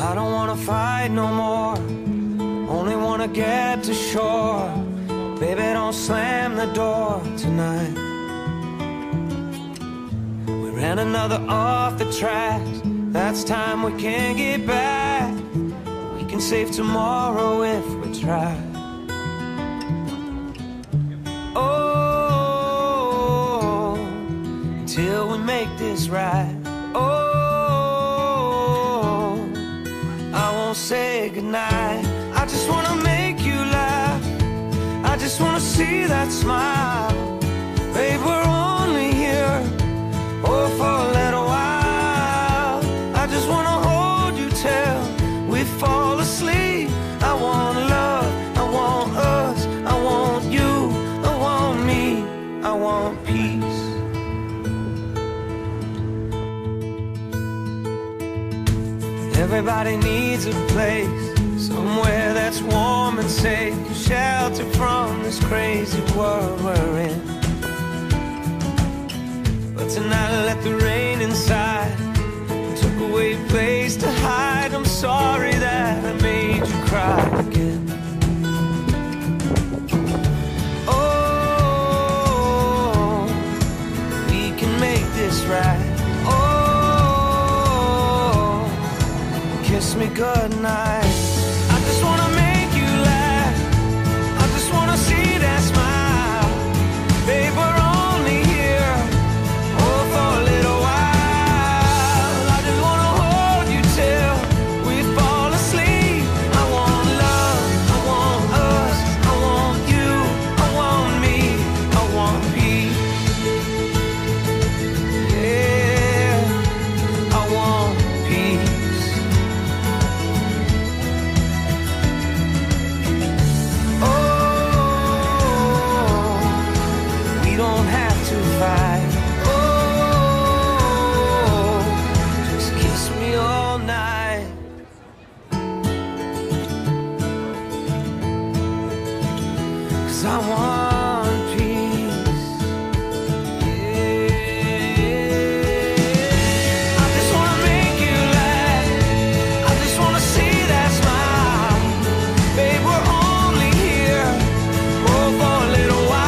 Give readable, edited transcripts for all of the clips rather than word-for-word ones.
I don't wanna fight no more, only wanna get to shore. Baby, don't slam the door tonight. We ran another off the tracks, that's time we can't get back. We can save tomorrow if we try. Oh, until we make this right. Oh, I won't say goodnight. I just wanna make you laugh, I just wanna see that smile. Babe, we're only here, oh, for a little while. I just wanna hold you till we fall asleep. I want love, I want us, I want you, I want me, I want peace. Everybody needs a place, somewhere that's warm and safe, shelter from this crazy world we're in. But tonight I let the rain inside, took away a place to hide. I'm sorry that I made you cry again. Oh, we can make this right. Oh, kiss me goodnight. I just wanna make you laugh, I just wanna see that smile. Babe, we're only here, oh, for a little while. I just wanna hold you till we fall asleep. I want love, I want us, I want you, I want me, I want peace. Yeah, I want peace. Don't have to fight. Oh, just kiss me all night. 'Cause I want peace. Yeah. I just wanna make you laugh, I just wanna see that smile. Babe, we're only here, oh, for a little while.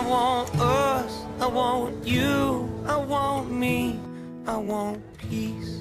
I want you, I want me, I want peace.